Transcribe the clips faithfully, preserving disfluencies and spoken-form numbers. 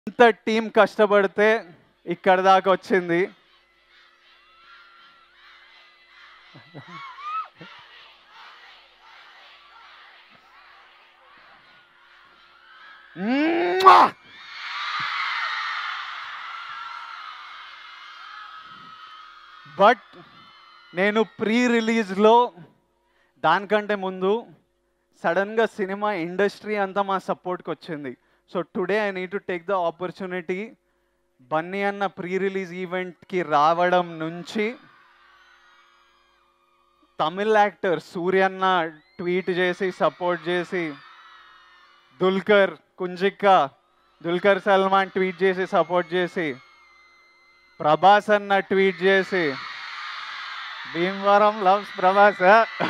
ఇంత టీం కష్టపడితే ఇక్కడ దాకా వచ్చింది. బట్ నేను ప్రీ రిలీజ్లో దానికంటే ముందు సడన్గా సినిమా ఇండస్ట్రీ అంతా మా సపోర్ట్కి వచ్చింది. So today I need to take the opportunity. Bunny అన్న ప్రీ రిలీజ్ ఈవెంట్కి రావడం నుంచి తమిళ్ యాక్టర్ సూర్య అన్న ట్వీట్ చేసి సపోర్ట్ చేసి, దుల్కర్ కుంజిక్క దుల్కర్ సల్మాన్ ట్వీట్ చేసి సపోర్ట్ చేసి, ప్రభాస్ అన్న ట్వీట్ చేసి, భీమవరం లవ్స్ ప్రభాస్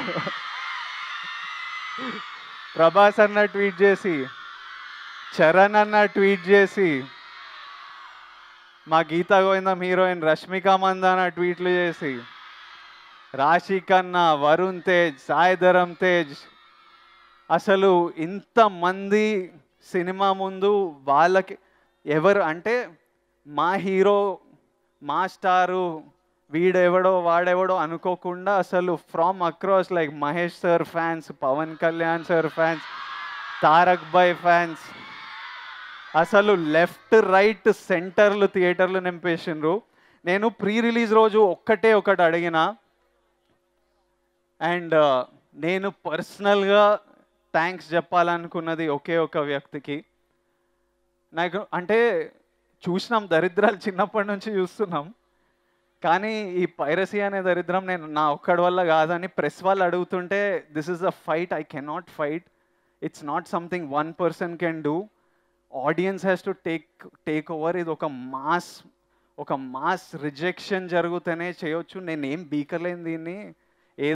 ప్రభాస్ అన్న ట్వీట్ చేసి, చరణ్ అన్న ట్వీట్ చేసి, మా గీతా గోవిందం హీరోయిన్ రష్మిక మందాన ట్వీట్లు చేసి, రాశి ఖన్నా, వరుణ్ తేజ్, సాయి ధరమ్ తేజ్, అసలు ఇంతమంది సినిమా ముందు వాళ్ళకి ఎవరు అంటే మా హీరో మా స్టారు వీడెవడో వాడెవడో అనుకోకుండా అసలు from across like Mahesh sir fans, Pawan Kalyan sir fans, Tarak భాయ్ ఫ్యాన్స్, అసలు లెఫ్ట్ రైట్ సెంటర్లు థియేటర్లు నింపేసిండ్రు. నేను ప్రీ రిలీజ్ రోజు ఒక్కటే ఒకటి అడిగిన, అండ్ నేను పర్సనల్గా థ్యాంక్స్ చెప్పాలనుకున్నది ఒకే ఒక వ్యక్తికి. నాకు అంటే చూసినాం దరిద్రాలు చిన్నప్పటి నుంచి చూస్తున్నాం, కానీ ఈ పైరసీ అనే దరిద్రం నేను నా ఒక్కడి వల్ల కాదని ప్రెస్ వాళ్ళు అడుగుతుంటే, this is a fight I cannot fight. It's not something one person can do. Audience has to take take over. ఇది ఒక మాస్ ఒక మాస్ రిజెక్షన్ జరిగితేనే చేయొచ్చు. నేనేం బీకలేను దీన్ని.